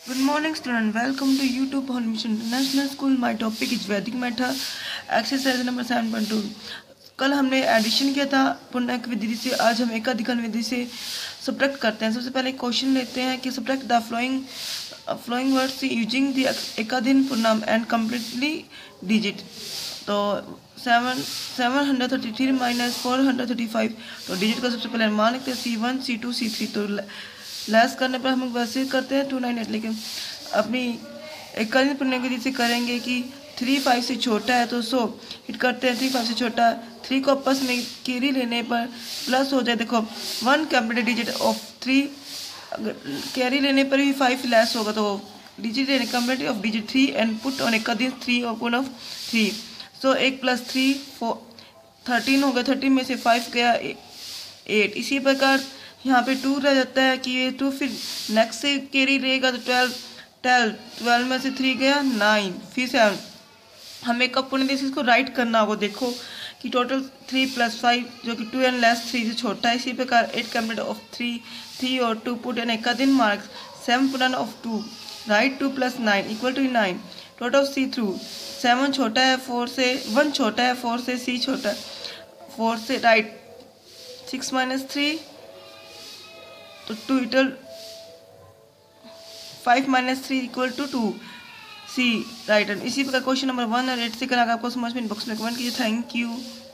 Good morning, student. Welcome to YouTube on Mission International School. My topic is Vedic Method, exercise number 7.2. कल हमने addition किया था पूर्णांक विधि से, आज हम एकाधिकरण विधि से सब्ट्रैक्ट करते हैं। सबसे पहले क्वेश्चन लेते हैं कि subtract the following words using the एकाधिकरण पूर्णांक एंड कंप्लीटली डिजिट। तो 733 माइनस 435, तो डिजिट का सबसे पहले मान लिखते हैं C1 C2 C3। तो लेस करने पर हम वैसे करते हैं 298, लेकिन अपनी एकाधिकरण पूर्णांक विधि से करेंगे कि 3 5 से छोटा है तो 100 हिट करते हैं। 3 5 से छोटा 3 को आपस में कैरी लेने पर प्लस हो जाए। देखो 1 कंप्लीट डिजिट ऑफ 3, अगर कैरी लेने पर भी 5 लेस होगा तो डिजिट लेने complete of digit 3 and put on एकाधिकरण 3 अपॉन ऑफ 3। सो 1 + 3 4 13 हो गया। 13 में से 5 गया 8। इसी प्रकार यहाँ पे 2 रह जाता है कि ये 2 फिर नेक्स्ट से कैरी रहेगा तो 12 में से 3 गया 9, फिर 7। हमें कब पुण्य दिवस इसको राइट करना होगा। देखो कि टोटल 3 + 5 जो कि 2 एंड लेस 3 से छोटा है। इसी प्रकार 8 कंप्लीट ऑफ 3 और 2 पुट एन एकाधिकरण marks 7 put of 2 right 2 + 9 equal to 9। Total of C through 7 छोटा है 4 से, 1 छोटा है 4 से, सी छोटा है 4 से, राइट 6 - 3 तो 2 इटल 5 - 3 इक्वल टू 2 सी, राइट। इसी प्रकार क्वेश्चन नंबर 1 और 8 से करा आपको समझ में इनबॉक्स में कमेंट कीजिए। Thank you.